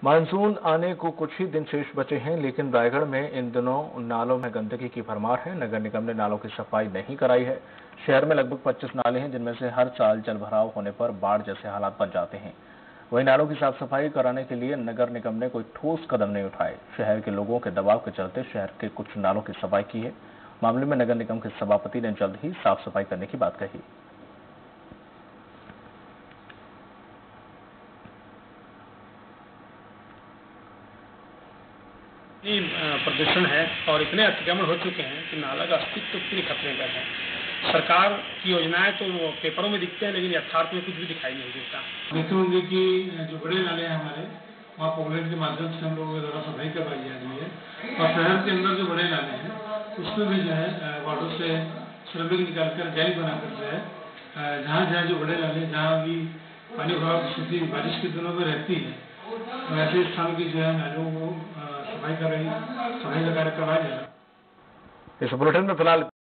Monsoon आने को कुछ ही दिन शेष बचे हैं, लेकिन रायगढ़ में इन दिनों नालों में गंदगी की भरमार है। नगर निगम ने नालों की सफाई नहीं कराई है। शहर में लगभग 25 नाले हैं, जिनमें से हर साल जलभराव होने पर बाढ़ जैसे हालात बन जाते हैं। वहीं नालों की साफ सफाई कराने के लिए नगर निगम ने कोई ठोस कदम नहीं उठाए। शहर के लोगों के दबाव के चलते शहर के कुछ नालों की सफाई की है। मामले में नगर निगम के सभापति ने जल्द ही साफ सफाई करने की बात कही। प्रदूषण है और इतने अतिक्रमण हो चुके हैं कि नाला का अस्तित्व पूरी खतरे पर है। सरकार की योजनाएं तो पेपरों में दिखते हैं, लेकिन यथार्थ में कुछ भी दिखाई नहीं देता। देखे होंगे कि जो बड़े नाले हैं हमारे, वहाँ पॉकेट के माध्यम से हम लोगों द्वारा सफाई करवाई जा रही है। और शहर के अंदर जो बड़े नाले हैं उसमें भी जो है वार्डों से श्रमिक निकालकर गैल बनाकर जो है जहाँ जो बड़े नाले जहाँ भी पानी भराव की स्थिति बारिश के दिनों में रहती है, वैसे स्थान की जो है नालों को सफाई का कार्य करवाया जा रहा है। इस बुलेटिन में फिलहाल